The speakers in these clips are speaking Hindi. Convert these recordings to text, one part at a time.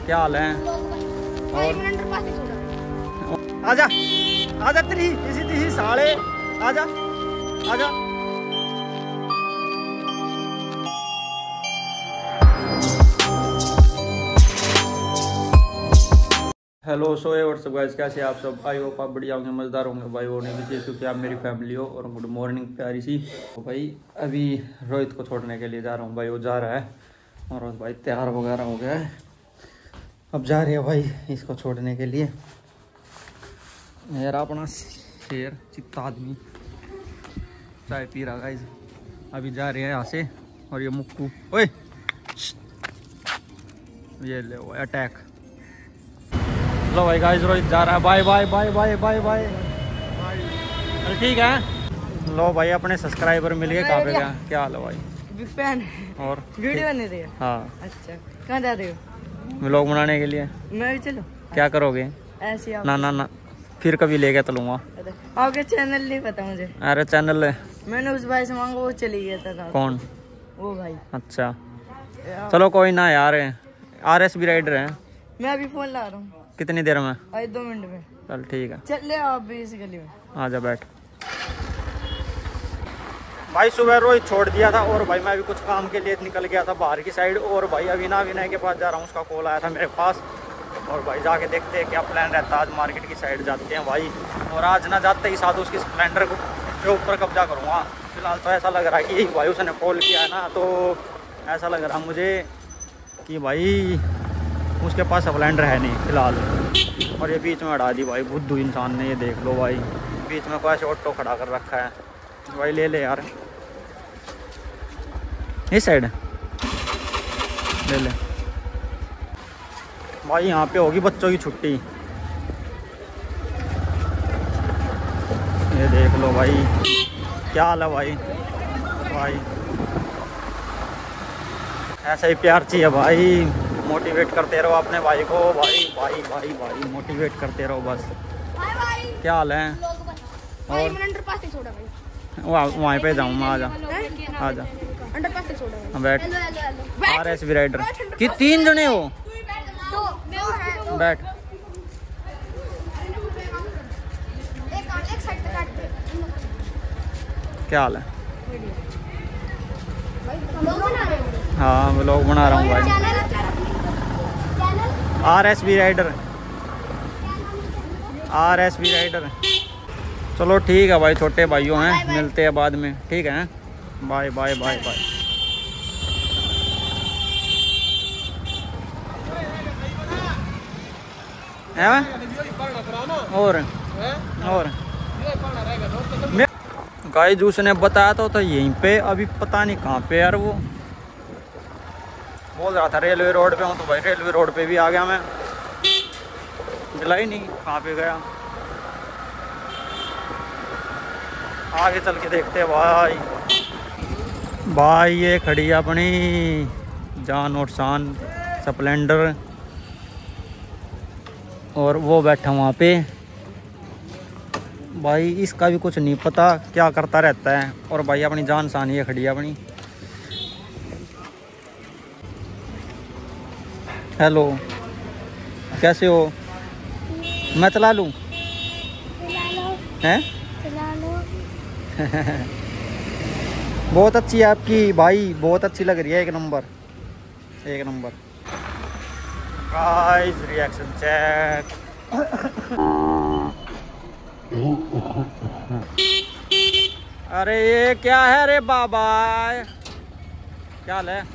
क्या हाल है? और आजा आजा तेरी इसी साले आजा आजा। हेलो सो व्हाट्सअप गाइस, कैसे आप सब? आई होप आप बढ़िया होंगे, मज़ेदार होंगे भाई। होने भी चाहिए क्योंकि आप मेरी फैमिली हो। और गुड मॉर्निंग प्यारी सी। तो भाई अभी रोहित को छोड़ने के लिए जा रहा हूँ भाई। वो जा रहा है और भाई तैयार वगैरह हो गया है, अब जा रही है भाई इसको छोड़ने के लिए। मेरा अपना शेर चित्ता आदमी चाय पी रहा गाइस, अभी जा रहे हैं यहाँ से। और ये मुक्कू ओए ये ले वो अटैक। लो भाई गाइस रोहित जा रहा है। Bye bye bye bye bye bye. अरे ठीक है। लो भाई अपने सब्सक्राइबर मिल गए। कहाँ पे गया? क्या हाल है भाई? बिग फैन और वीडियो बना रही है? हाँ। अच्छा कहाँ जा रहे हो? व्लॉग बनाने के लिए। मैं भी चलो। क्या करोगे? ऐसे आप ना ना ना फिर कभी लेके चलूंगा। आपके चैनल नहीं पता मुझे। अरे चैनल है। मैंने उस भाई से मांगा, वो चली गया था। कौन? वो भाई। अच्छा चलो कोई ना यार, RS भी राइडर है। मैं अभी फोन ला रहा हूँ। कितनी देर में? 2 मिनट में। चल ठीक है, चल ले आप भी इस गली में। आजा बैठ। भाई सुबह रोहित छोड़ दिया था और भाई मैं अभी कुछ काम के लिए निकल गया था बाहर की साइड। और भाई अविना विनय के पास जा रहा हूँ, उसका कॉल आया था मेरे पास। और भाई जाके देखते हैं क्या प्लान रहता है। आज मार्केट की साइड जाते हैं भाई। और आज ना जाते ही साथ उसकी स्प्लेंडर के ऊपर कब्जा करूँगा। फिलहाल तो ऐसा लग रहा है कि भाई उसने कॉल किया है ना, तो ऐसा लग रहा मुझे कि भाई उसके पास स्प्लेंडर है नहीं फिलहाल। और ये बीच में अड़ा दी भाई बुद्धू इंसान ने। ये देख लो भाई बीच में कोई ऐसे ऑटो खड़ा कर रखा है भाई। ले ले यार इस साइड ले ले भाई। यहाँ पे होगी बच्चों की छुट्टी। ये देख लो भाई क्या हाल है भाई। भाई ऐसा ही प्यार चाहिए भाई। मोटिवेट करते रहो अपने भाई को। भाई भाई भाई भाई मोटिवेट करते रहो बस। क्या हाल है? और वहाँ पे जाऊँ मैं। आजा आजा बैठ। RS भी राइडर कि 3 जने हो? बैठ। क्या हाल है? हाँ व्लॉग बना रहा हूँ भाई। RS भी राइडर, RS भी राइडर। चलो ठीक है भाई, छोटे भाइयों हैं, मिलते हैं बाद में। ठीक है, बाय बाय बाय बाय। और गाइस उसने बताया तो था यहीं पे, अभी पता नहीं कहाँ पे यार। वो बोल रहा था रेलवे रोड पे हूँ, तो भाई रेलवे रोड पे भी आ गया मैं। मिला ही नहीं कहाँ पे गया। आगे चल के देखते हैं भाई। भाई ये खड़ी है अपनी जान और शान स्प्लेंडर। और वो बैठा वहाँ पे भाई। इसका भी कुछ नहीं पता क्या करता रहता है। और भाई अपनी जान शान ये खड़ी है अपनी। हेलो कैसे हो? मैं चला लूँ? हैं? बहुत अच्छी है आपकी भाई, बहुत अच्छी लग रही है। एक नंबर एक नंबर। Guys reaction check. अरे ये क्या है रे बाबा? क्या हाल है?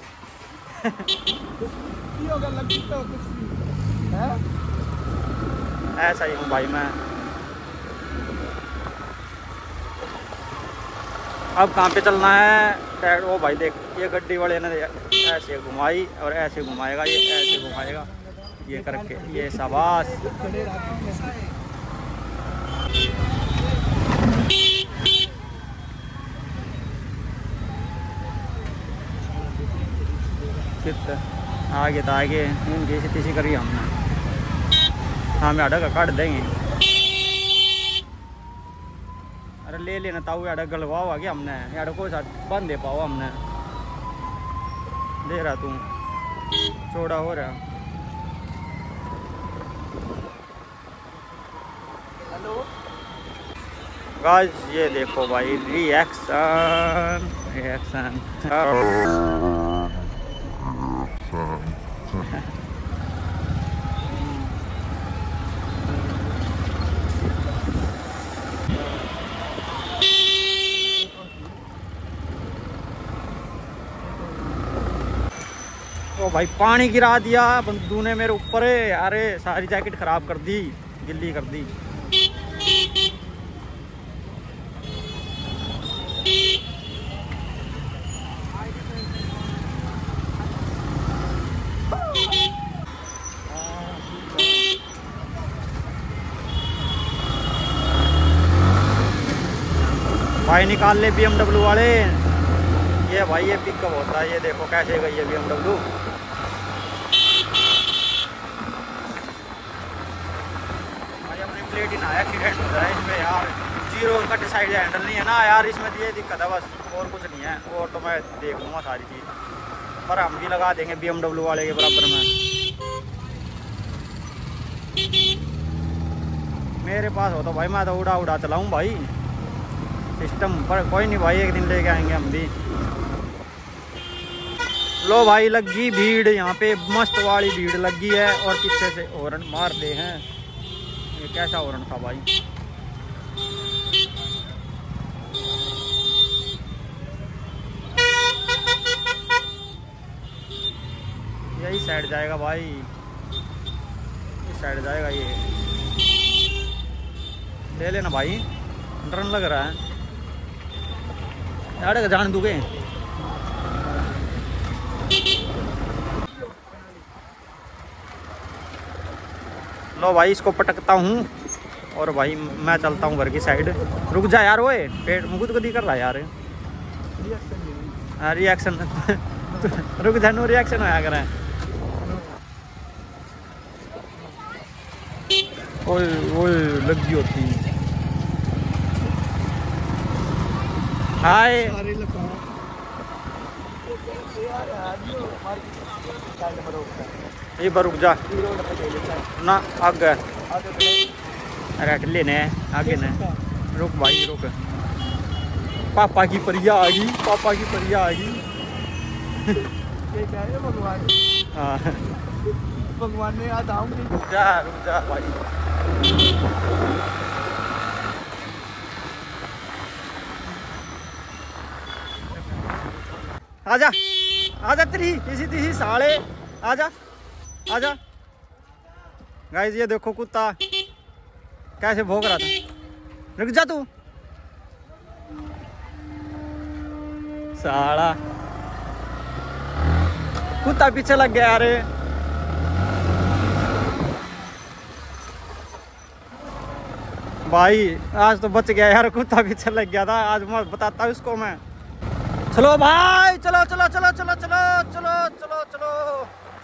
ऐसा ही हूँ भाई मैं। अब कहाँ पे चलना है? वो भाई देख ये गड्डी वाले ने ऐसे घुमाई और ऐसे घुमाएगा, ये ऐसे घुमाएगा, ये करके ये शाबाश। आगे तो आगे जैसे तीसी करी हमने। हाँ मैं अड़ग काट देंगे। अरे ले लेना ताऊ यार, गलवाओ आगे हमने यार को साथ बंद दे पाओ हमने। दे रहा तू छोड़ा हो रहा। गाइस ये देखो भाई रिएक्शन रिएक्शन। ओ भाई पानी गिरा दिया बंदू ने मेरे ऊपर। अरे सारी जैकेट खराब कर दी, गिल्ली कर दी। भाई निकाल ले BMW वाले। ये भाई ये पिकअप होता है, ये देखो कैसे गई है BMW। भाई अपनी प्लेट ही ना एक्सीडेंट हो जाए इसमें यार। जीरो कट साइड हैंडल नहीं है ना यार, इसमें ये दिक्कत है बस, और कुछ नहीं है। और तो मैं देख लूँगा सारी चीज़, पर हम भी लगा देंगे BMW वाले के बराबर में। मेरे पास हो तो भाई मैं तो उड़ा उड़ा चलाऊँ भाई सिस्टम पर। कोई नहीं भाई, एक दिन लेके आएंगे हम भी। लो भाई लगी भीड़ यहाँ पे, मस्त वाली भीड़ लगी है। और पीछे से हॉर्न मार दे हैं। ये कैसा हॉर्न था भाई। यही साइड जाएगा भाई, इस साइड जाएगा ये। ले लेना भाई, डर लग रहा है यार, जान दूंगे। लो भाई इसको पटकता हूँ और भाई मैं चलता हूँ घर की साइड। रुक जा यार, वो पेट मुकुद को दी कर रहा है यार। रिएक्शन रुक जा, नो रिएक्शन होया कर। ओए ओए लगी होती। हाय ये पर रुक जा ना, आगे रख लेने आगे ने। रुक भाई रुक, पापा की परिया आ गई, पापा की परिया आ गई। हाँ भगवान ने याद आऊंगी। रुक जा भाई। आजा आजा तेरी इसी साले, आजा आजा। गाइस ये देखो कुत्ता कैसे भौंक रहा था। रुक जा तू साला, कुत्ता पीछे लग गया। अरे भाई आज तो बच गया यार, कुत्ता पीछे लग गया था। आज मैं बताता हूँ उसको मैं। चलो भाई चलो चलो चलो चलो चलो चलो चलो चलो।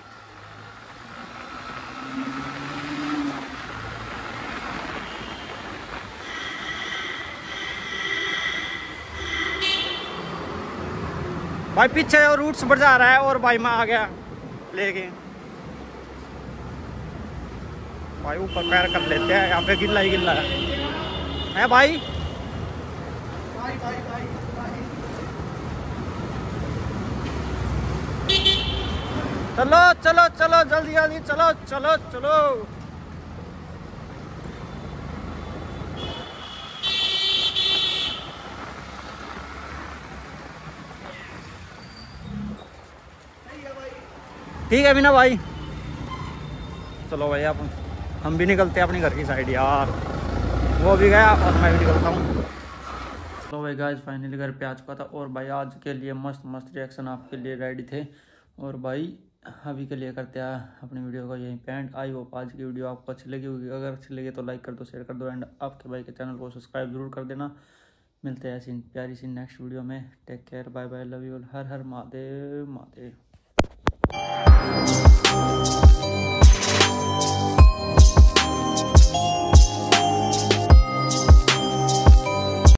भाई पीछे और रूट्स बढ़ जा रहा है और भाई मैं आ गया लेके। भाई ऊपर पैर कर लेते हैं, यहाँ पे गिल्ला ही गिल्ला है भाई। चलो चलो चलो जल्दी जल्दी चलो चलो चलो। ठीक है बिना भाई, चलो भाई आप हम भी निकलते हैं अपने घर की साइड यार। वो भी गया और मैं भी निकलता हूँ। तो भाई गाइस फाइनली घर पे आ चुका था और भाई आज के लिए मस्त मस्त रिएक्शन आपके लिए रेडी थे। और भाई अभी के लिए करते हैं अपनी वीडियो को यहीं पे एंड। आई होप आज की वीडियो आपको अच्छी लगी होगी। अगर अच्छी लगी तो लाइक कर दो, शेयर कर दो एंड आपके भाई के चैनल को सब्सक्राइब जरूर कर देना। मिलते हैं ऐसी प्यारी सी नेक्स्ट वीडियो में। Take care, bye bye, love you all, Har Har Mahadev Mahadev.